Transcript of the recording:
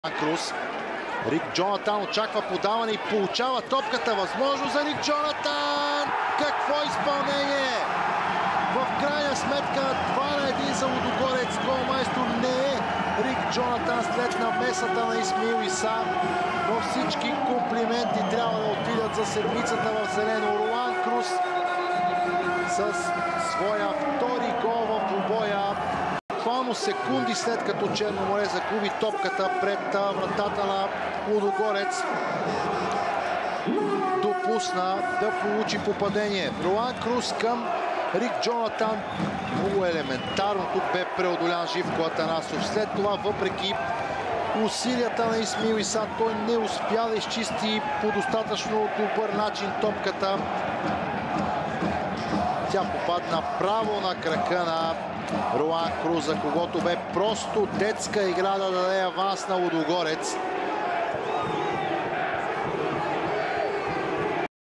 Круз. Рик Джонатан очаква подаване и получава топката. Възможност за Рик Джонатан! Какво изпълнение! В крайна сметка 2-1 за Лудогорец. Голмайстор не е Рик Джонатан след намесата на Исмаил Иса. Но всички комплименти трябва да отидат за седмицата в зелено. Руан Круз с своя втори гол в двубоя. Буквално секунди след като Черно море загуби топката пред вратата на Лудогорец, допусна да получи попадение. Руан Круз към Рик Джонатан. Много елементарно тук бе преодолян Живко Атанасов. След това, въпреки усилията на Исмаил Иса, той не успя да изчисти по достатъчно добър начин топката. Тя попадна право на крака на Руан Круз, за когото бе просто детска игра да даде аванс на Лудогорец.